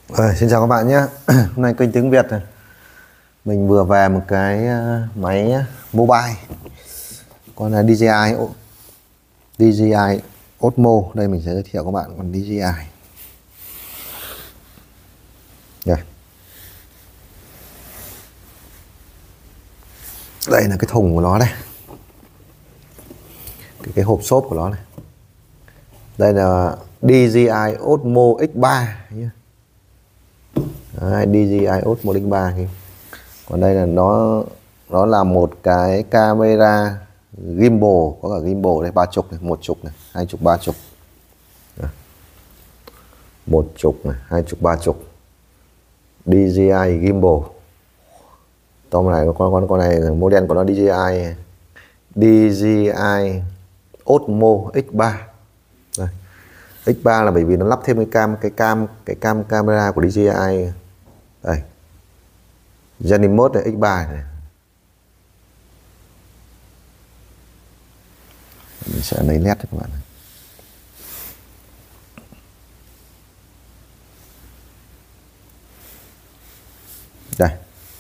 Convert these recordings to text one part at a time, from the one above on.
Xin chào các bạn nhé. Hôm nay kênh tiếng Việt này, mình vừa về một cái máy mobile, con là DJI Osmo. Đây mình sẽ giới thiệu các bạn con DJI. Đây là cái thùng của nó đây, cái hộp xốp của nó này. Đây là DJI Osmo X3 nhé. Đấy, DJI Osmo X3 kia. Còn đây là nó là một cái camera gimbal, có cả gimbal đây, 30 này, 10 này, 20, 30. Đây. 10 này, 20, 30. DJI gimbal. Tóm này con này model của nó DJI Osmo X3. Đây. X3 là bởi vì nó lắp thêm cái camera của DJI đây. Zenimode này, X3 này. Mình sẽ lấy nét cho các bạn. Đây.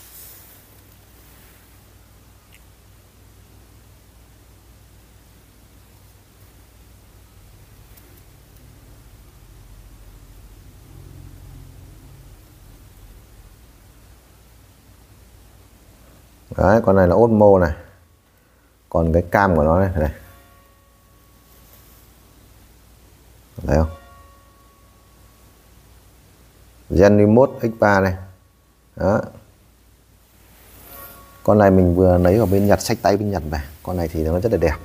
Đấy, con này là Osmo này. Còn cái cam của nó này, đây. Thấy không? Zenimode X3 này. Đó. Con này mình vừa lấy ở bên Nhật, xách tay bên Nhật về. Con này thì nó rất là đẹp.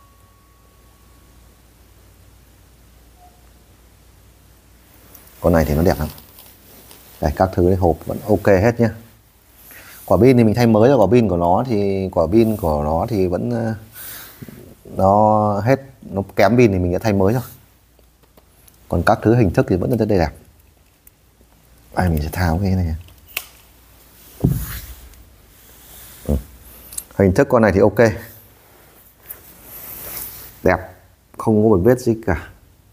Con này thì nó đẹp lắm. Đây, các thứ đây, hộp vẫn ok hết nhé. Quả pin thì mình thay mới rồi, quả pin của nó thì vẫn nó hết, nó kém pin thì mình đã thay mới rồi. Còn các thứ hình thức thì vẫn rất đẹp. Đây, mình sẽ tháo cái này. Hình thức con này thì ok, đẹp, không có một vết gì cả.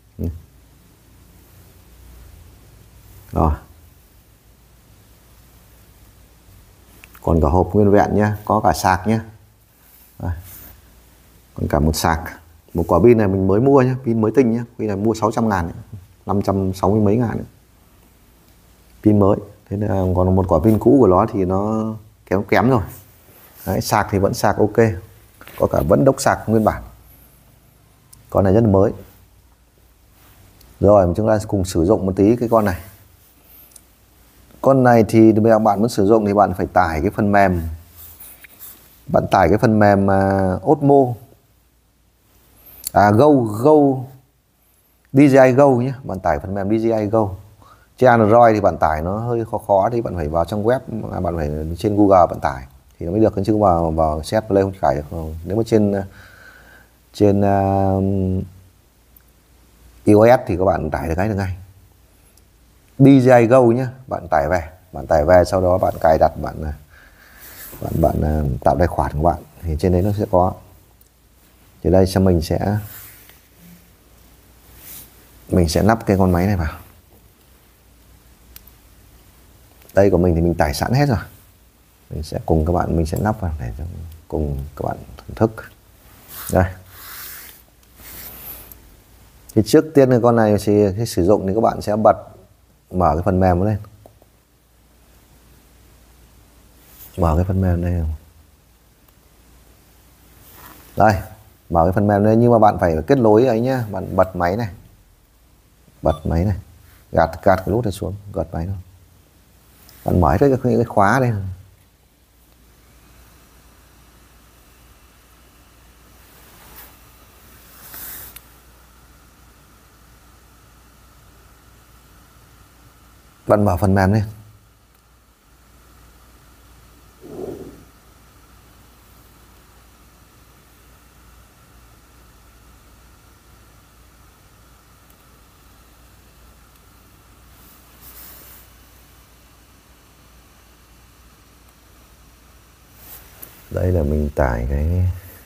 Rồi. Còn cả hộp nguyên vẹn nhé, có cả sạc nhé. Còn cả một sạc. Một quả pin này mình mới mua nhé, pin mới tinh nhé. Pin này mua 600 ngàn, 560 mấy ngàn ấy. Pin mới. Thế nên còn một quả pin cũ của nó thì nó kém rồi. Đấy, sạc thì vẫn sạc ok. Có cả vẫn đốc sạc nguyên bản. Con này rất là mới. Rồi chúng ta cùng sử dụng một tí cái con này. Con này thì bạn muốn sử dụng thì bạn phải tải cái phần mềm. Bạn tải cái phần mềm Osmo DJI Go nhé. Bạn tải phần mềm DJI Go. Trên Android thì bạn tải nó hơi khó thì bạn phải vào trong web, bạn phải trên Google bạn tải thì nó mới được, chứ vào set play không tải được không. Nếu mà trên iOS thì các bạn tải được cái được ngay. DJI Go nhé, bạn tải về sau đó bạn cài đặt, bạn tạo tài khoản của bạn thì trên đấy nó sẽ có. Thì đây mình sẽ lắp cái con máy này vào. Đây của mình thì mình tải sẵn hết rồi. Mình sẽ cùng các bạn, mình sẽ lắp vào để cùng các bạn thưởng thức. Đây. Thì trước tiên cái con này thì khi sử dụng thì các bạn sẽ mở cái phần mềm lên. Mở cái phần mềm đây. Đây, mở cái phần mềm lên, nhưng mà bạn phải kết nối ấy nhá, bạn bật máy này. Gạt cái nút này xuống, gạt máy thôi. Bạn mở cái khóa đây. Bạn mở phần mềm lên. Đây là mình tải cái,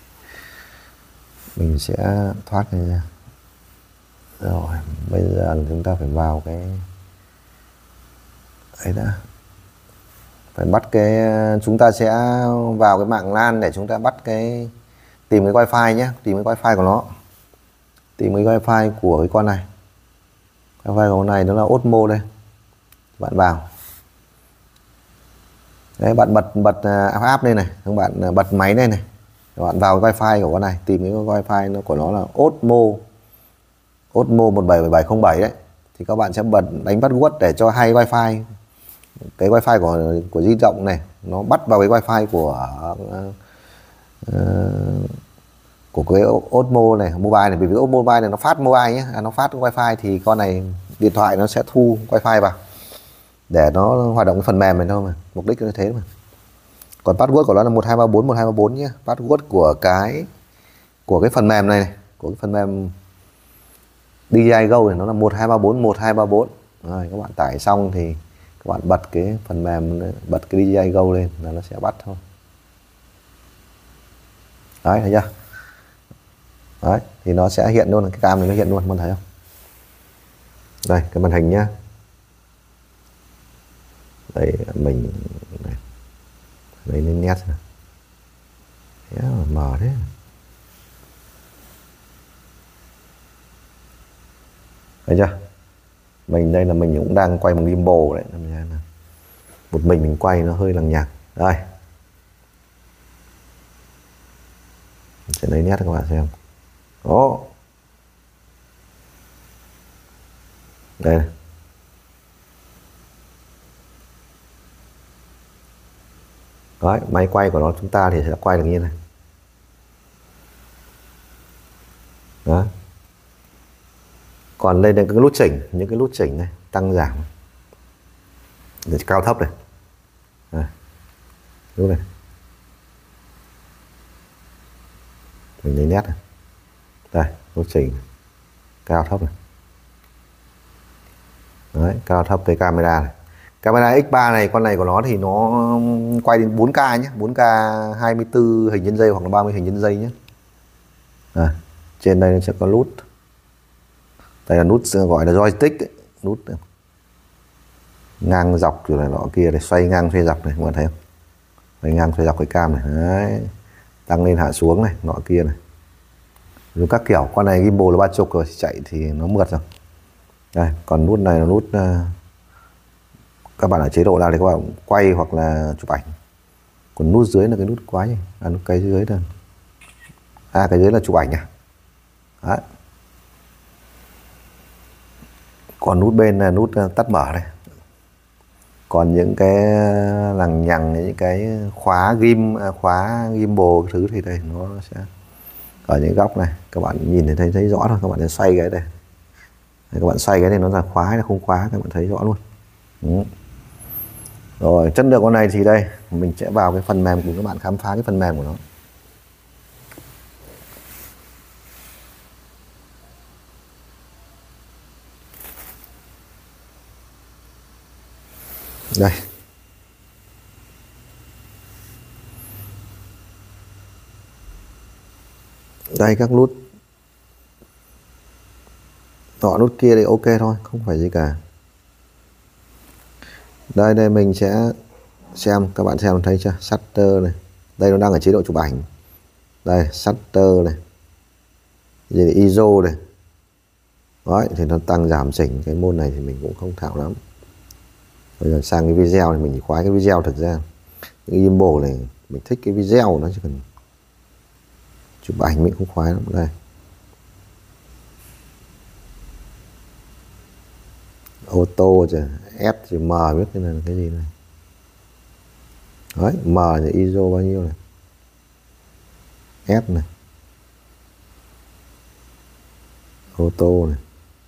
mình sẽ thoát cái ra. Rồi bây giờ chúng ta phải vào cái Đấy đã. Phải bắt cái, chúng ta sẽ vào cái mạng LAN để chúng ta bắt cái, tìm cái wifi nhé, tìm cái wifi của nó, tìm cái wifi của cái con này. Wifi của con này nó là Osmo đây, bạn vào đấy, bạn bật app đây này, các bạn bật máy đây này, các bạn vào cái wifi của con này, tìm cái wifi của nó là Osmo 177707 đấy, thì các bạn sẽ đánh password để cho hai wifi, cái wifi của di động này nó bắt vào cái wifi của cái Osmo này mobile này, vì cái Osmo mobile này nó phát mobile nhé, nó phát wifi thì con này điện thoại nó sẽ thu wifi vào để nó hoạt động cái phần mềm này thôi mà, mục đích như thế mà. Còn password của nó là 1234 nhé, password của cái phần mềm này, của cái phần mềm DJI Go này nó là 1234. Rồi các bạn tải xong thì các bạn bật cái phần mềm, bật cái DJI Go lên là nó sẽ bắt thôi. Đấy, thấy chưa? Đấy, thì nó sẽ hiện luôn, cái cam này nó hiện luôn, bạn thấy không? Đây, cái màn hình nhá. Đây mình này. Đây lên nét này. Thế mà mờ thế. Thấy chưa? Mình đây là mình cũng đang quay bằng gimbal đấy, một mình quay nó hơi lằng nhằng. Đây. Mình sẽ lấy nét các bạn xem. Đó. Đây này. Đấy, máy quay của nó chúng ta thì sẽ quay được như này. Đó. Còn đây là cái nút chỉnh, những cái nút chỉnh này, tăng giảm, để cao thấp này. Nút này. Mình lấy nét này. Đây, nút chỉnh cao thấp này. Đấy, cao thấp cái camera này. Camera X3 này, con này của nó thì nó quay đến 4K nhé, 4K 24 hình trên giây hoặc là 30 hình trên giây nhé. Trên đây nó sẽ có nút. Đây là nút gọi là joystick ấy. Nút ngang dọc kiểu này nọ kia, để xoay ngang xoay dọc này, các bạn thấy không? Xoay ngang xoay dọc cái cam này. Đấy. Tăng lên hạ xuống này, nọ kia này. Rồi các kiểu, con này gimbal là 30 rồi, chạy thì nó mượt rồi. Đây, còn nút này là nút các bạn ở chế độ nào thì các bạn quay hoặc là chụp ảnh. Còn nút dưới là cái nút quái này. Nút cái dưới đây. Cái dưới là chụp ảnh à. Đấy. Còn nút bên là nút tắt mở này. Còn những cái lằng nhằng, những cái khóa gimbal thứ thì đây nó sẽ ở những góc này, các bạn nhìn thấy rõ thôi. Các bạn sẽ xoay cái đây. Các bạn xoay cái này nó là khóa hay là không khóa, các bạn thấy rõ luôn. Rồi, chất lượng con này thì đây, mình sẽ vào cái phần mềm cùng các bạn khám phá cái phần mềm của nó. Đây. Đây các nút. Nút kia thì ok thôi, không phải gì cả. Đây mình sẽ xem, các bạn xem thấy chưa? Shutter này. Đây nó đang ở chế độ chụp ảnh. Đây, shutter này. Gì ISO này. Đấy, thì nó tăng giảm chỉnh, cái môn này thì mình cũng không thạo lắm. Bây giờ sang cái video thì mình chỉ khoái cái video, thực ra cái gimbal này mình thích cái video nó, chứ cần chụp ảnh mình không khoái lắm. Đây. Auto chứ, S thì M biết cái này là cái gì này. Đấy, M thì ISO bao nhiêu này. S này. Auto này.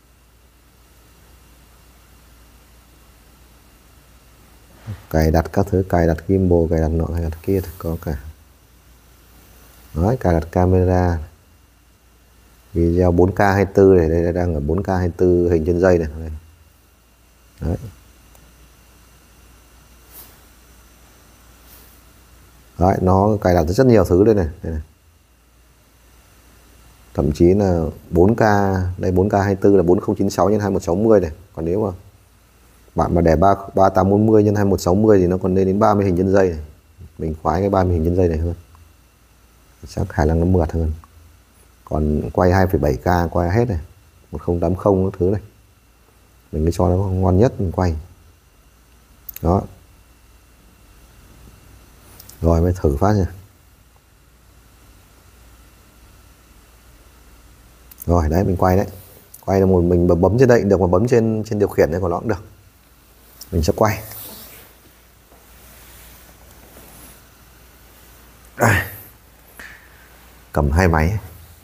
Cài đặt các thứ, cài đặt gimbal, cài đặt nọ, cài đặt kia thì có cả. Đấy, cài đặt camera. Video 4K 24 này, đây đang ở 4K 24 hình trên giây này. Đấy. Đấy, nó cài đặt rất nhiều thứ đây này. Thậm chí là 4K, đây 4K 24 là 4096 x 2160 này. Còn nếu mà Bạn mà để 3840 x 2160 thì nó còn lên đến 30 hình trên giây này. Mình khoái cái 30 hình trên giây này hơn, chắc khả năng nó mượt hơn. Còn quay 2,7K quay hết này, 1080 các thứ này, mình mới cho nó ngon nhất mình quay. Đó. Rồi mới thử phát nha. Rồi đấy, mình quay đấy. Quay là mình bấm trên đây được, mà bấm trên điều khiển này của nó cũng được. Mình sẽ quay. Cầm hai máy.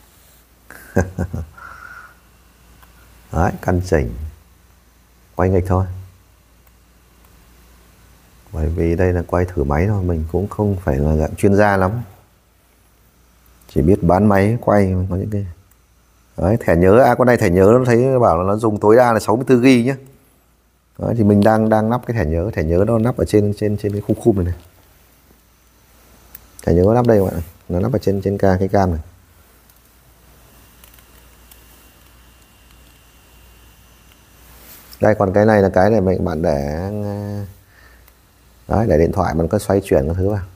Đấy, căn chỉnh. Quay nghịch thôi. Bởi vì đây là quay thử máy thôi, mình cũng không phải là dạng chuyên gia lắm. Chỉ biết bán máy quay, có những cái. Đấy, thẻ nhớ, con này thẻ nhớ nó thấy bảo là nó dùng tối đa là 64GB nhé. Đấy, thì mình đang lắp cái thẻ nhớ nó lắp ở trên cái khung này này. Thẻ nhớ nó lắp đây các bạn, nó lắp ở trên cái cam này. Đây, còn cái này là cái này bạn để đấy, để điện thoại mình có xoay chuyển các thứ vào.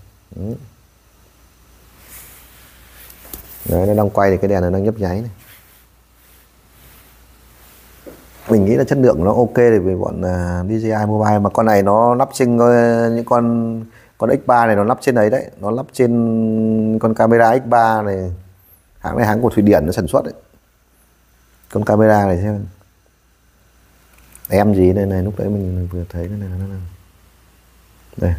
Đấy, nó đang quay thì cái đèn nó đang nhấp nháy này. Mình nghĩ là chất lượng nó ok để về bọn DJI Mobile, mà con này nó lắp trên những con X3 này, nó lắp trên đấy đấy, nó lắp trên con camera X3 này, hãng này hãng của Thụy Điển nó sản xuất đấy. Con camera này xem em gì đây này, lúc đấy mình vừa thấy cái này nó đây.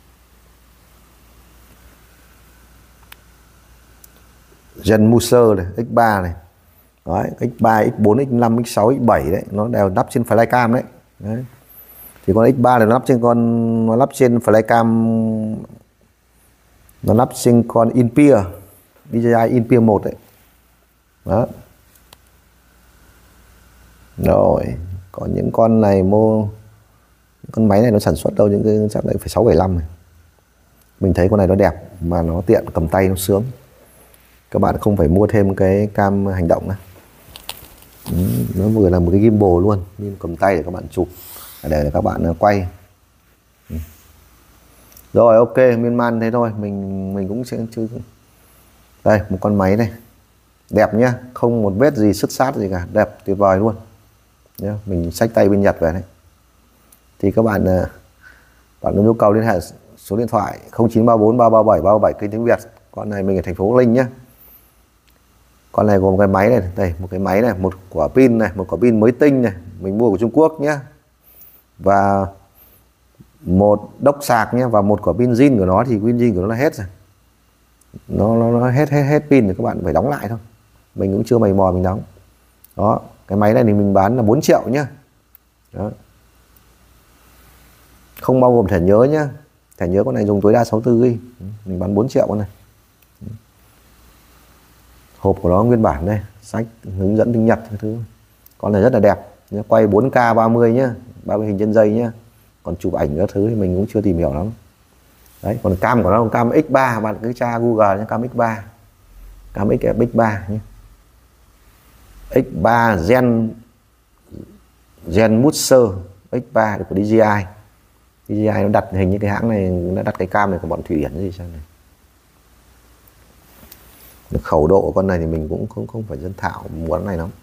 Genmuser này, X3 này. Đấy, X3, X4, X5, X6, X7 đấy, nó đều lắp trên flycam đấy. Đấy. Thì con X3 này nó lắp trên flycam, nó lắp trên con Inpeer, DJI Inpeer 1 đấy. Đó. Rồi, còn những con này con máy này nó sản xuất đâu những cái chắc lại phải 675 này. Mình thấy con này nó đẹp mà nó tiện, cầm tay nó sướng. Các bạn không phải mua thêm cái cam hành động nữa. Nó vừa là một cái gimbal luôn, nhưng cầm tay để các bạn chụp, để các bạn quay. Rồi ok, miên man thế thôi, mình cũng sẽ chứ. Đây, một con máy này đẹp nhá, không một vết gì sứt sát gì cả, đẹp tuyệt vời luôn nhá. Mình xách tay bên Nhật về đấy. Thì các bạn có nhu cầu liên hệ số điện thoại 0934 337 337 kênh tiếng Việt. Con này mình ở thành phố Linh nhá. Con này gồm cái máy này, đây một cái máy này, một quả pin này, một quả pin mới tinh này, mình mua của Trung Quốc nhé, và một đốc sạc nhé, và một quả pin zin của nó, thì pin zin của nó là hết rồi, nó hết pin thì các bạn phải đóng lại thôi. Mình cũng chưa mày mò mình đóng. Đó, cái máy này thì mình bán là 4 triệu nhá. Đó. Không bao gồm thẻ nhớ nhá. Thẻ nhớ con này dùng tối đa 64GB. Mình bán 4 triệu con này. Hộp của nó nguyên bản đây, sách hướng dẫn tiếng Nhật cái thứ. Con này rất là đẹp, quay 4K 30 nhá, 30 hình trên giây nhá. Còn chụp ảnh các thứ thì mình cũng chưa tìm hiểu lắm. Đấy, còn cam của nó là cam X3, bạn cứ tra Google nhé, cam X3. Cam X3 nhé. X3 Genmuser X3 của DJI. DJI nó đặt hình như cái hãng này, nó đặt cái cam này của bọn Thụy Điển gì sao này. Khẩu độ của con này thì mình cũng không phải dân thạo muốn cái này lắm.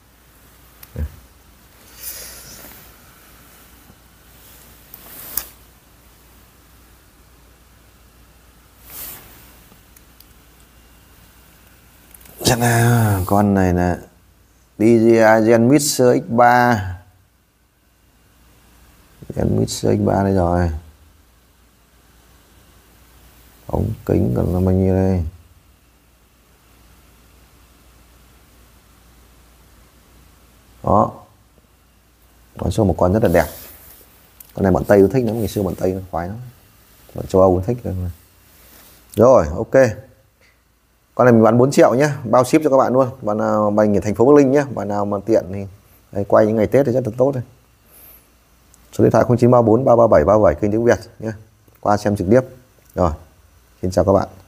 Chắc là con này là DJI Genmuser X3. Genmuser X3 đây rồi. Ống kính còn là bao nhiêu đây? Đó. Nói chung một con rất là đẹp. Con này bọn Tây cũng thích lắm, ngày xưa bọn Tây nó khoái lắm. Bọn châu Âu cũng thích. Rồi, ok. Con này mình bán 4 triệu nhé, bao ship cho các bạn luôn. Bạn nào mình ở thành phố Bắc Ninh nhé, bạn nào mà tiện thì đây, quay những ngày Tết thì rất là tốt đây. Số điện thoại 0934 337 337 kênh tiếng Việt nhé. Qua xem trực tiếp. Rồi, xin chào các bạn.